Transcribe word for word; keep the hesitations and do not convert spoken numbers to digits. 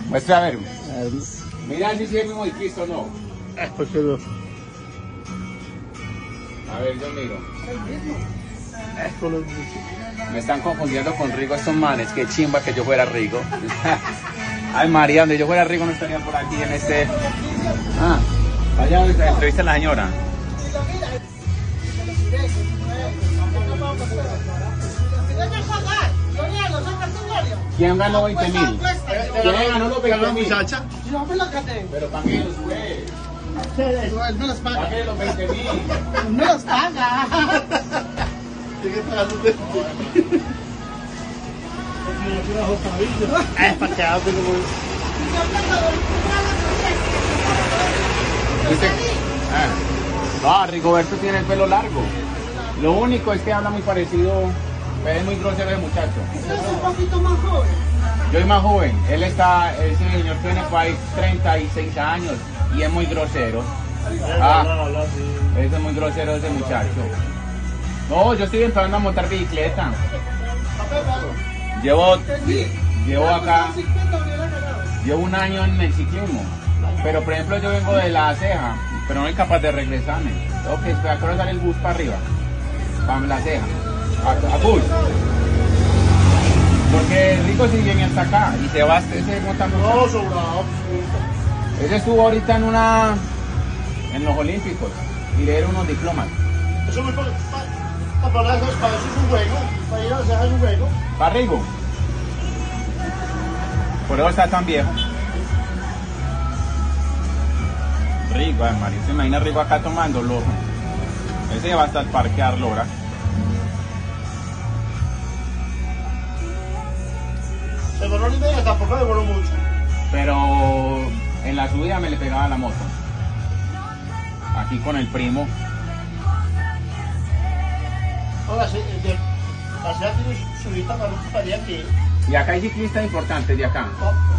Muestra a ver. Mira si es el mismo disquito o no. Eh, ¿por qué no? A ver, yo miro. Eh, con los... Me están confundiendo con Rigo estos manes. Qué chimba que yo fuera Rigo. Ay, María, donde yo fuera Rigo no estaría por aquí en este... Ah, allá entrevista a la señora. ¿Quién ganó veinte mil? ¿Quién ganó los veinte mil? muchacha? Pero también los fue. Él me los paga. Pague los veinte mil. Él me los paga. Tiene que pagar usted. Es para que hable como... Ah, Rigoberto tiene el pelo largo. Lo único es que habla muy parecido, es muy grosero el muchacho. Es un poquito más joven. Yo soy más joven, él está, ese señor tiene pues, treinta y seis años y es muy grosero. Ah, ese es muy grosero ese muchacho. No, yo estoy empezando a montar bicicleta. Llevo, llevo acá, llevo un año en el ciclismo. Pero por ejemplo yo vengo de La Ceja, pero no soy capaz de regresarme. Tengo que esperar a sale el bus para arriba, para La Ceja, a, a bus. Porque Rico sí viene hasta acá y se va ese montando. No, sobrado. Ese estuvo ahorita en una, en los Olímpicos y le dieron unos diplomas. Eso me parece. Para eso es un juego. Para ir a La Ceja es un juego. ¿Para Rigo? Por eso está tan viejo. Rico, ay, Mario, se imagina Rigo acá tomándolo. Ese va a estar parquearlo ahora. Se demoró una idea, tampoco demoró mucho. Pero en la subida me le pegaba la moto. Aquí con el primo. Ahora sí, la Ceja tiene subida para un paría que... Y acá hay ciclistas importantes de acá. Oh.